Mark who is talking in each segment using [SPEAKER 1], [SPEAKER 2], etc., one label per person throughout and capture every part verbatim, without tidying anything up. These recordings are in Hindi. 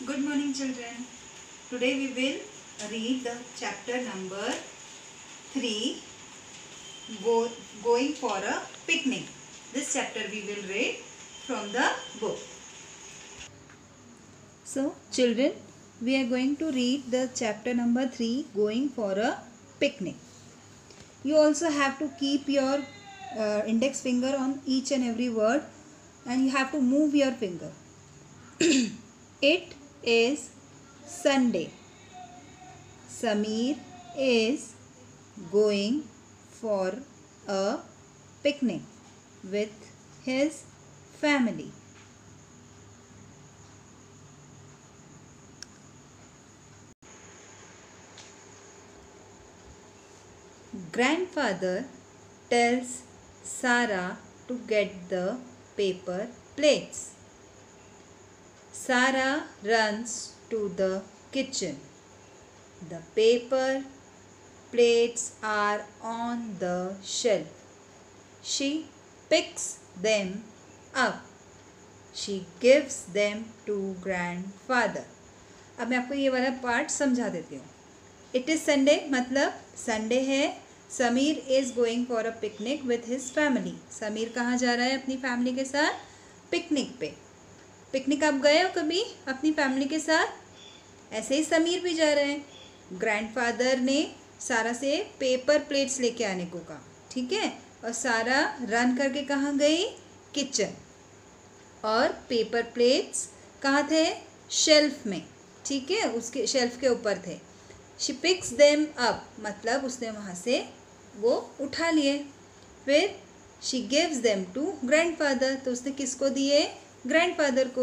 [SPEAKER 1] Good morning, children. Today we will read the chapter number three, Go, Going for a Picnic. This chapter we will read from the book. So, children, we are going to read the chapter number three, Going for a Picnic. You also have to keep your uh, index finger on each and every word, and you have to move your finger. It is Sunday. Sameer is going for a picnic with his family. Grandfather tells Sarah to get the paper plates. Sarah runs to the kitchen. The paper plates are on the shelf. She picks them up. She gives them to grandfather. अब मैं आपको ये वाला पार्ट समझा देती हूँ. It is Sunday मतलब संडे है. Sameer is going for a picnic with his family. Sameer कहाँ जा रहा है अपनी फैमिली के साथ? पिकनिक पे. पिकनिक आप गए हो कभी अपनी फैमिली के साथ? ऐसे ही समीर भी जा रहे हैं. ग्रैंडफादर ने सारा से पेपर प्लेट्स लेके आने को कहा, ठीक है. और सारा रन करके कहाँ गई? किचन. और पेपर प्लेट्स कहाँ थे? शेल्फ में, ठीक है, उसके शेल्फ के ऊपर थे. शी पिक्स देम अप मतलब उसने वहाँ से वो उठा लिए. फिर she gives them to grandfather, तो उसने किसको दिए? ग्रैंडफादर को.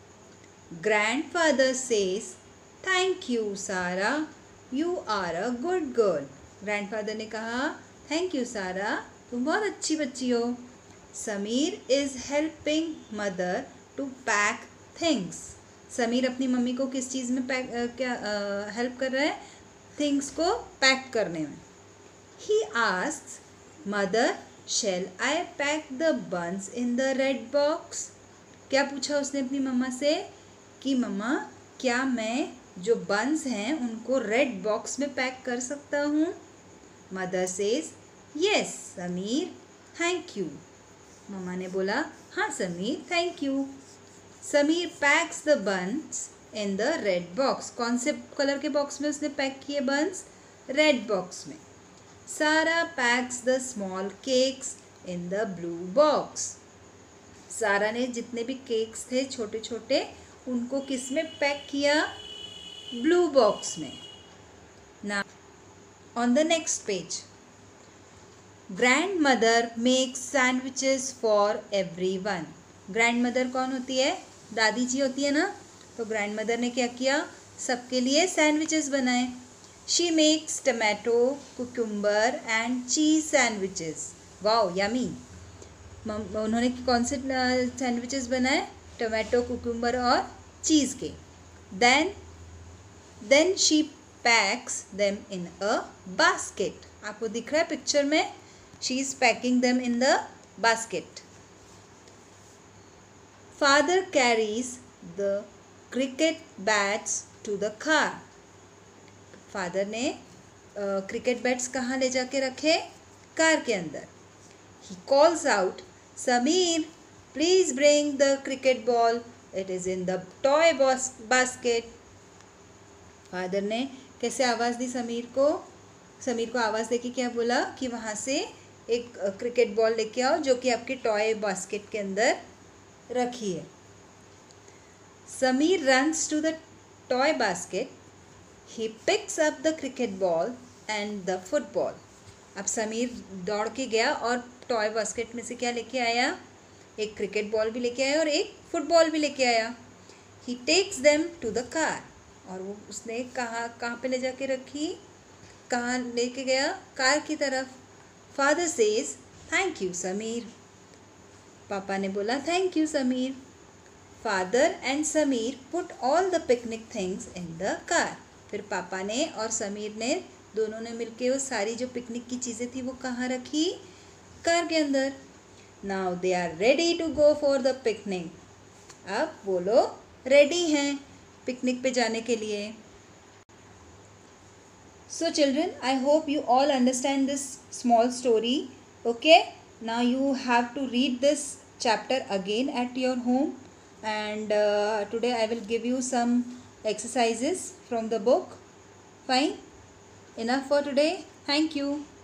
[SPEAKER 1] Grandfather says thank you Sara, you are a good girl. Grandfather ने कहा थैंक यू सारा, तुम बहुत अच्छी बच्ची हो. Sameer is helping mother to pack things. Sameer अपनी मम्मी को किस चीज़ में पैक uh, क्या हेल्प uh, कर रहा है? थिंग्स को पैक करने में. He asks mother shall I pack the buns in the red box. क्या पूछा उसने अपनी मम्मा से कि मम्मा क्या मैं जो बंस हैं उनको रेड बॉक्स में पैक कर सकता हूँ? Mother says yes Sameer thank you. मम्मा ने बोला हाँ Sameer thank you. Sameer packs the buns in the red box. कौन से कलर के बॉक्स में उसने पैक किए बंस? रेड बॉक्स में. Sara packs the small cakes in the blue box. Sara ने जितने भी केक्स थे छोटे छोटे उनको किस में पैक किया? ब्लू बॉक्स में. ना on the next page grandmother makes sandwiches for everyone. Grandmother कौन होती है? दादी जी होती है ना. तो ग्रैंड मदर ने क्या किया? सबके लिए सैंडविचेस बनाए. She makes tomato cucumber and cheese sandwiches. Wow yummy. उन्होंने कौन से सैंडविचेस बनाए? टमाटो कुकुम्बर और चीज़ के. Then then she packs them in a basket. आपको दिख रहा है पिक्चर में? She is packing them in the basket. Father carries the cricket bats to the car. Father ने क्रिकेट बैट्स कहाँ ले जाके रखे? कार के अंदर. He calls out Sameer please bring the cricket ball, it is in the toy basket. Father ने कैसे आवाज़ दी समीर को? समीर को आवाज़ देके क्या बोला कि वहाँ से एक क्रिकेट बॉल लेके आओ जो कि आपके टॉय बास्केट के अंदर रखी है. Sameer runs to the toy basket. He picks up the cricket ball and the football. अब समीर दौड़ के गया और टॉय बास्केट में से क्या लेके आया? एक क्रिकेट बॉल भी लेके आया और एक फुटबॉल भी लेके आया. He takes them to the car. और वो उसने कहाँ कहाँ पे ले जाके रखी? कहाँ लेके गया? कार की तरफ. Father says thank you Sameer. पापा ने बोला thank you Sameer. Father and Sameer put all the picnic things in the car. फिर पापा ने और समीर ने दोनों ने मिलके वो सारी जो पिकनिक की चीज़ें थी वो कहाँ रखी? कार के अंदर. Now they are ready to go for the picnic. अब वो लोग रेडी हैं पिकनिक पे जाने के लिए। So children, I hope you all understand this small story. Okay, now you have to read this chapter again at your home, and uh, today I will give you some exercises from the book. Fine, enough for today. Thank you.